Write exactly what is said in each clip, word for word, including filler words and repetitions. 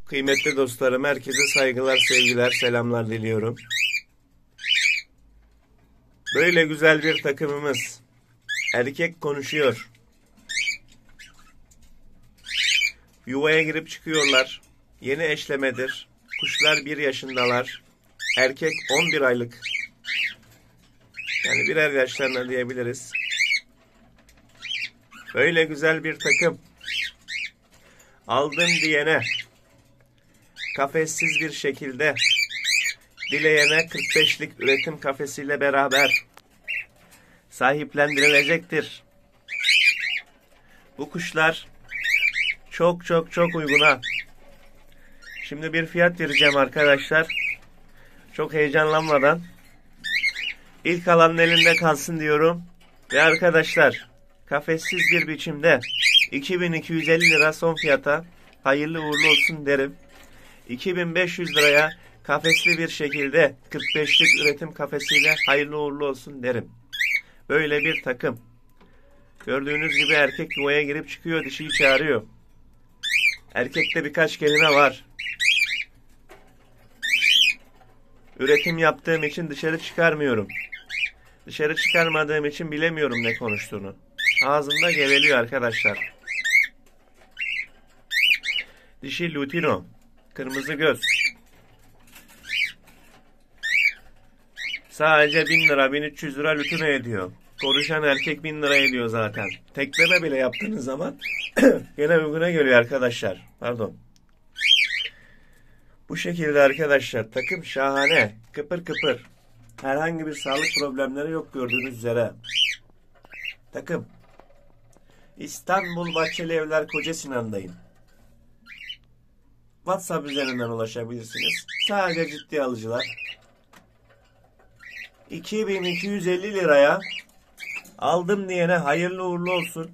Kıymetli dostlarım, herkese saygılar, sevgiler, selamlar diliyorum. Böyle güzel bir takımımız. Erkek konuşuyor. Yuvaya girip çıkıyorlar. Yeni eşlemedir. Kuşlar bir yaşındalar. Erkek on bir aylık. Yani birer yaşlarına diyebiliriz. Böyle güzel bir takım. Aldım diyene, kafessiz bir şekilde, dileyene kırk beşlik üretim kafesiyle beraber sahiplendirilecektir. Bu kuşlar çok çok çok uyguna. Şimdi bir fiyat vereceğim arkadaşlar. Çok heyecanlanmadan. İlk alanın elinde kalsın diyorum. Ve arkadaşlar, kafessiz bir biçimde iki bin iki yüz elli lira son fiyata hayırlı uğurlu olsun derim. iki bin beş yüz liraya kafesli bir şekilde kırk beşlik üretim kafesiyle hayırlı uğurlu olsun derim. Böyle bir takım. Gördüğünüz gibi erkek yuvaya girip çıkıyor, dişiyi çağırıyor. Erkekte birkaç kelime var. Üretim yaptığım için dışarı çıkarmıyorum. Dışarı çıkarmadığım için bilemiyorum ne konuştuğunu. Ağzında geveliyor arkadaşlar. Dişi Lutino. Kırmızı göz. Sadece bin lira, bin üç yüz lira Lutino ediyor. Konuşan erkek bin lira ediyor zaten. Tekleme bile yaptığınız zaman gene uyguna geliyor arkadaşlar. Pardon. Bu şekilde arkadaşlar, takım şahane. Kıpır kıpır. Herhangi bir sağlık problemleri yok gördüğünüz üzere. Takım. İstanbul Bahçeli Evler Kocasinan'dayım. WhatsApp üzerinden ulaşabilirsiniz. Sadece ciddi alıcılar. iki bin iki yüz elli liraya aldım diyene hayırlı uğurlu olsun.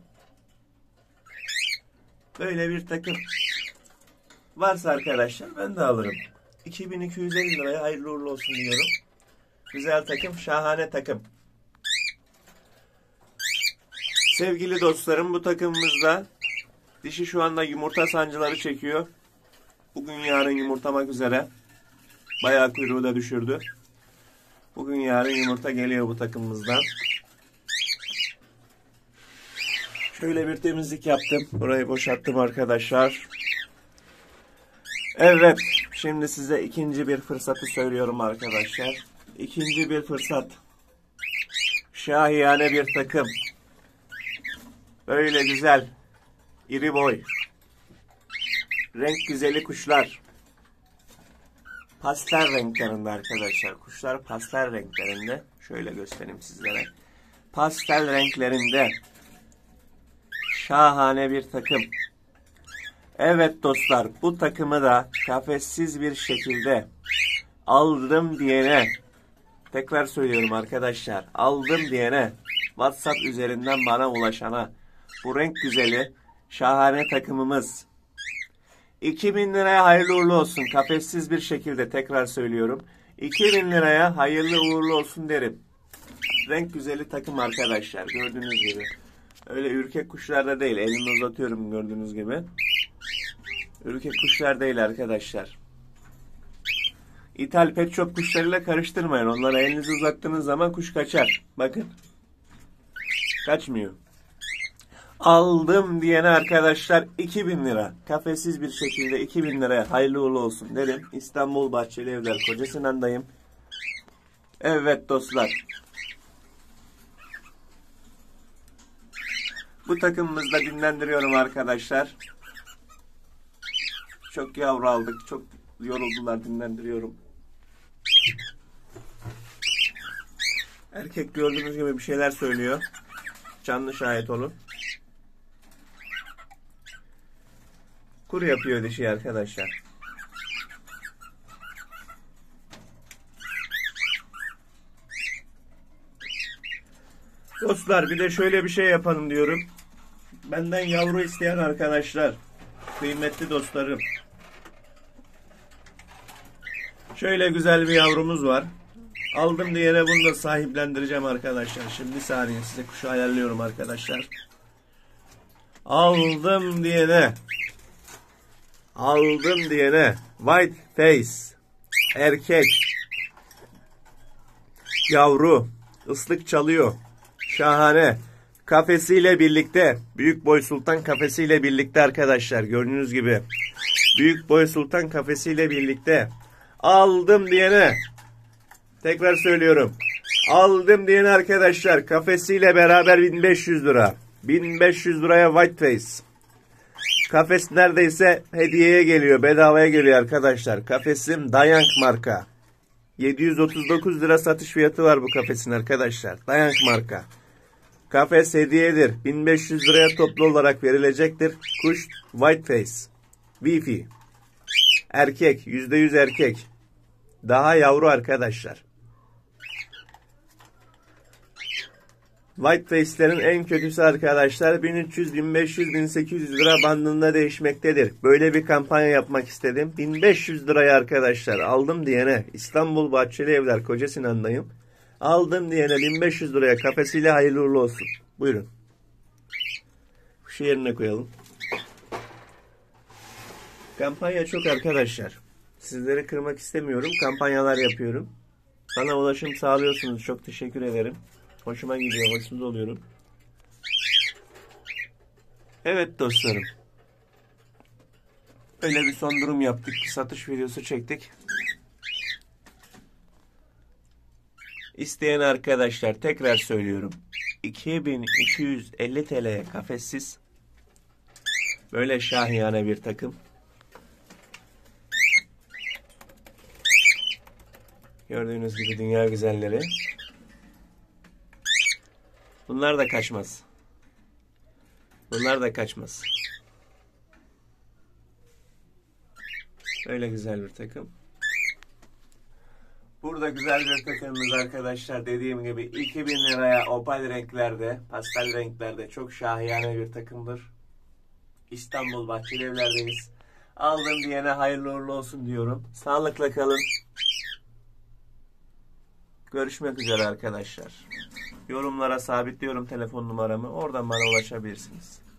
Böyle bir takım varsa arkadaşlar ben de alırım. iki bin iki yüz elli liraya hayırlı uğurlu olsun diyorum. Güzel takım, şahane takım. Sevgili dostlarım, bu takımımızda dişi şu anda yumurta sancıları çekiyor. Bugün yarın yumurtlamak üzere. Bayağı kuyruğu da düşürdü. Bugün yarın yumurta geliyor bu takımımızdan. Şöyle bir temizlik yaptım. Burayı boşalttım arkadaşlar. Evet. Şimdi size ikinci bir fırsatı söylüyorum arkadaşlar. İkinci bir fırsat. Şahiyane bir takım. Böyle güzel. İri boy. Renk güzeli kuşlar. Pastel renklerinde arkadaşlar. Kuşlar pastel renklerinde. Şöyle göstereyim sizlere. Pastel renklerinde. Şahane bir takım. Evet dostlar, bu takımı da kafessiz bir şekilde aldım diyene, tekrar söylüyorum arkadaşlar, aldım diyene, WhatsApp üzerinden bana ulaşana, bu renk güzeli şahane takımımız iki bin liraya hayırlı uğurlu olsun. Kafessiz bir şekilde, tekrar söylüyorum, iki bin liraya hayırlı uğurlu olsun derim. Renk güzeli takım arkadaşlar, gördüğünüz gibi. Öyle ürkek kuşlarda değil, elimi uzatıyorum gördüğünüz gibi. Ürkek kuşlar değil arkadaşlar. İthal pet shop kuşlarıyla karıştırmayın. Onlara elinizi uzattığınız zaman kuş kaçar. Bakın. Kaçmıyor. Aldım diyene arkadaşlar iki bin lira. Kafesiz bir şekilde iki bin liraya hayırlı uğurlu olsun derim. İstanbul Bahçeli Evler Kocasinan'dayım. Evet dostlar. Bu takımımızda dinlendiriyorum arkadaşlar. Çok yavru aldık. Çok yoruldular. Dinlendiriyorum. Erkek gördüğünüz gibi bir şeyler söylüyor. Canlı şahit olun. Kuru yapıyor dişi arkadaşlar. Dostlar, bir de şöyle bir şey yapalım diyorum. Benden yavru isteyen arkadaşlar, kıymetli dostlarım. Şöyle güzel bir yavrumuz var. Aldım diyene bunu da sahiplendireceğim arkadaşlar. Şimdi bir saniye, size kuşu ayarlıyorum arkadaşlar. Aldım diyene Aldım diyene white face. Erkek. Yavru. Islık çalıyor. Şahane. Kafesiyle birlikte. Büyük Boy Sultan kafesiyle birlikte arkadaşlar. Gördüğünüz gibi. Büyük Boy Sultan kafesiyle birlikte. Aldım diyene. Tekrar söylüyorum. Aldım diyene arkadaşlar. Kafesiyle beraber bin beş yüz lira. bin beş yüz liraya white face. Kafes neredeyse hediyeye geliyor. Bedavaya geliyor arkadaşlar. Kafesim Dayank marka. yedi yüz otuz dokuz lira satış fiyatı var bu kafesin arkadaşlar. Dayank marka. Kafes hediyedir. bin beş yüz liraya toplu olarak verilecektir. Kuş white face. Wi-Fi. Erkek. yüzde yüz erkek. Daha yavru arkadaşlar. White face'lerin en kötüsü arkadaşlar bin üç yüz, bin beş yüz, bin sekiz yüz lira bandında değişmektedir. Böyle bir kampanya yapmak istedim. bin beş yüz liraya arkadaşlar aldım diyene İstanbul Bahçeli Evler Kocasinan'dayım. Aldım diyene bin beş yüz liraya kafesiyle hayırlı uğurlu olsun. Buyurun. Şu yerine koyalım. Kampanya çok arkadaşlar. Sizleri kırmak istemiyorum. Kampanyalar yapıyorum. Bana ulaşım sağlıyorsunuz. Çok teşekkür ederim. Hoşuma gidiyor. Hoşnut oluyorum. Evet dostlarım. Öyle bir son durum yaptık. Bir satış videosu çektik. İsteyen arkadaşlar tekrar söylüyorum. iki bin iki yüz elli T L'ye kafessiz. Böyle şahane bir takım. Gördüğünüz gibi dünya güzelleri. Bunlar da kaçmaz. Bunlar da kaçmaz. Öyle güzel bir takım. Burada güzel bir takımımız arkadaşlar. Dediğim gibi iki bin liraya opal renklerde, pastel renklerde çok şahane bir takımdır. İstanbul Bahçeli Evler'deyiz. Aldım diyene hayırlı uğurlu olsun diyorum. Sağlıkla kalın. Görüşmek üzere arkadaşlar. Yorumlara sabitliyorum telefon numaramı. Oradan bana ulaşabilirsiniz.